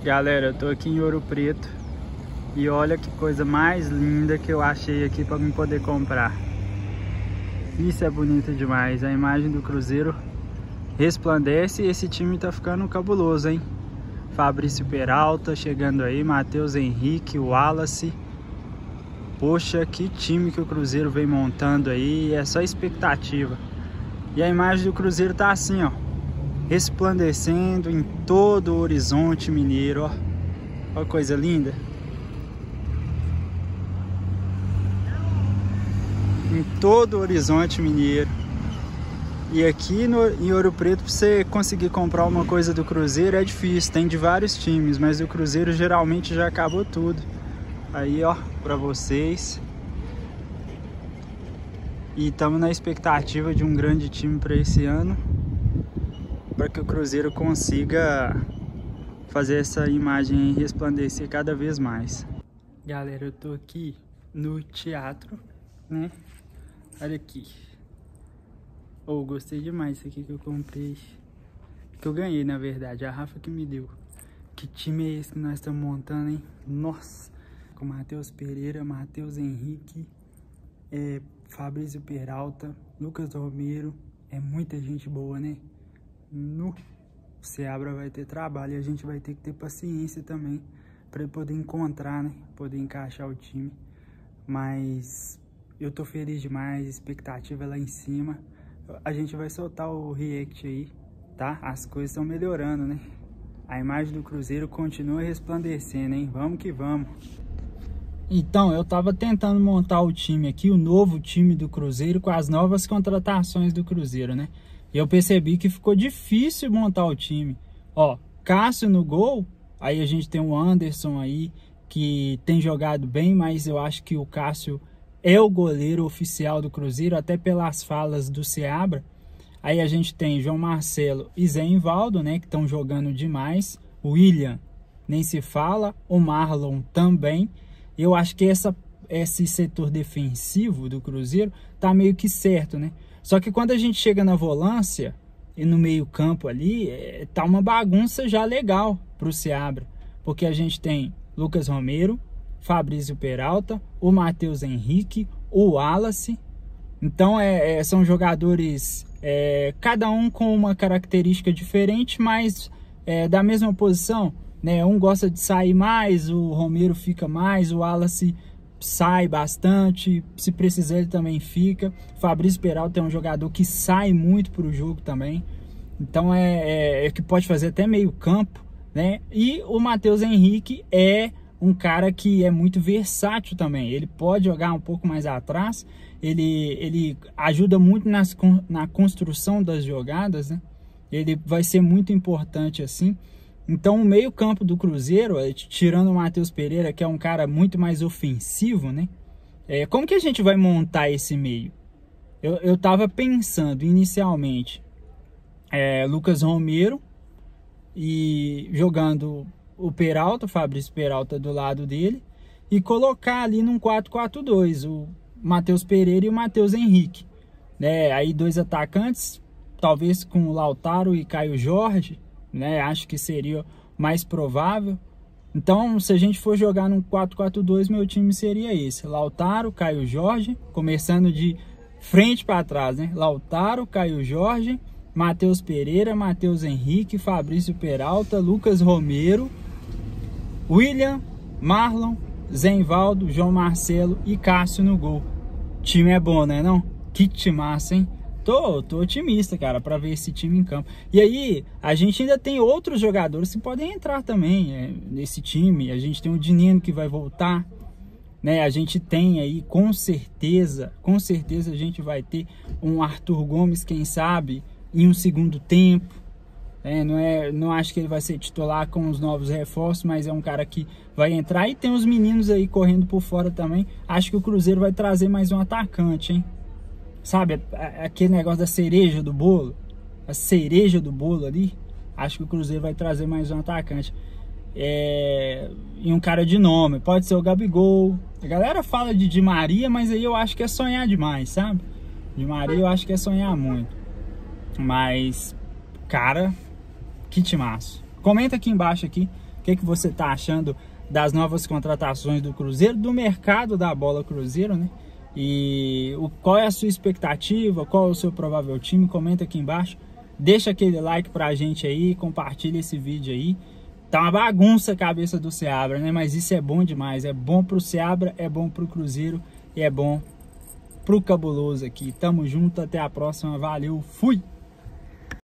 Galera, eu tô aqui em Ouro Preto e olha que coisa mais linda que eu achei aqui para mim poder comprar. Isso é bonito demais, a imagem do Cruzeiro resplandece e esse time tá ficando cabuloso, hein? Fabrício Peralta chegando aí, Matheus Henrique, Wallace. Poxa, que time que o Cruzeiro vem montando aí, é só expectativa. E a imagem do Cruzeiro tá assim, ó, resplandecendo em todo o horizonte mineiro, ó. Olha que coisa linda. Em todo o horizonte mineiro. E aqui em Ouro Preto, para você conseguir comprar uma coisa do Cruzeiro é difícil. Tem de vários times, mas o Cruzeiro geralmente já acabou tudo. Aí, ó, para vocês. E estamos na expectativa de um grande time para esse ano, para que o Cruzeiro consiga fazer essa imagem resplandecer cada vez mais. Galera, eu tô aqui no teatro, né? Olha aqui. Oh, gostei demais disso aqui que eu comprei. Que eu ganhei, na verdade. A Rafa que me deu. Que time é esse que nós estamos montando, hein? Nossa! Com Matheus Pereira, Matheus Henrique, Fabrício Peralta, Lucas Romero. É muita gente boa, né? No Seabra vai ter trabalho e a gente vai ter que ter paciência também para poder encontrar, né? Poder encaixar o time. Mas eu tô feliz demais, expectativa lá em cima. A gente vai soltar o react aí, tá? As coisas estão melhorando, né? A imagem do Cruzeiro continua resplandecendo, hein? Vamos que vamos. Então, eu tava tentando montar o time aqui, o novo time do Cruzeiro, com as novas contratações do Cruzeiro, né? E eu percebi que ficou difícil montar o time. Ó, Cássio no gol, aí a gente tem o Anderson aí, que tem jogado bem, mas eu acho que o Cássio é o goleiro oficial do Cruzeiro, até pelas falas do Seabra. Aí a gente tem João Marcelo e Zé Invaldo, né, que estão jogando demais. O William nem se fala, o Marlon também. Eu acho que esse setor defensivo do Cruzeiro tá meio que certo, né? Só que quando a gente chega na volância e no meio campo ali, tá uma bagunça já legal pro Seabra. Porque a gente tem Lucas Romero, Fabrício Peralta, o Matheus Henrique, o Wallace. Então são jogadores, cada um com uma característica diferente, mas da mesma posição, né? Um gosta de sair mais, o Romero fica mais, o Wallace sai bastante, se precisar ele também fica. Fabrício Peralta é um jogador que sai muito para o jogo também, então que pode fazer até meio campo, né? E o Matheus Henrique é um cara que é muito versátil também. Ele pode jogar um pouco mais atrás, ele ajuda muito na construção das jogadas, né? Ele vai ser muito importante assim. Então o meio campo do Cruzeiro, tirando o Matheus Pereira, que é um cara muito mais ofensivo, né? Como que a gente vai montar esse meio? Eu tava pensando inicialmente Lucas Romero e jogando o Peralta, o Fabrício Peralta do lado dele, e colocar ali num 4-4-2 o Matheus Pereira e o Matheus Henrique, né? Aí dois atacantes, talvez com o Lautaro e Caio Jorge, né? Acho que seria mais provável. Então, se a gente for jogar num 4-4-2, meu time seria esse: Lautaro, Caio Jorge, começando de frente para trás, né? Lautaro, Caio Jorge, Matheus Pereira, Matheus Henrique, Fabrício Peralta, Lucas Romero, William, Marlon, Zé Invaldo, João Marcelo e Cássio no gol. O time é bom, né não? Que timaço, hein? Tô otimista, cara, para ver esse time em campo. E aí, a gente ainda tem outros jogadores que podem entrar também nesse time. A gente tem o Dinino que vai voltar, né? A gente tem aí, com certeza a gente vai ter um Arthur Gomes, quem sabe, em um segundo tempo. Não acho que ele vai ser titular com os novos reforços, mas é um cara que vai entrar. E tem os meninos aí correndo por fora também. Acho que o Cruzeiro vai trazer mais um atacante, hein? Sabe, aquele negócio da cereja do bolo? A cereja do bolo ali. Acho que o Cruzeiro vai trazer mais um atacante. E um cara de nome. Pode ser o Gabigol. A galera fala de Di Maria, mas aí eu acho que é sonhar demais, sabe? Di Maria eu acho que é sonhar muito. Mas, cara, que timaço. Comenta aqui embaixo aqui o que você tá achando das novas contratações do Cruzeiro, do mercado da bola Cruzeiro, né? E qual é a sua expectativa, qual é o seu provável time? Comenta aqui embaixo, deixa aquele like pra gente aí, compartilha esse vídeo aí. Tá uma bagunça a cabeça do Seabra, né? Mas isso é bom demais, é bom pro Seabra, é bom pro Cruzeiro e é bom pro Cabuloso aqui. Tamo junto, até a próxima, valeu, fui!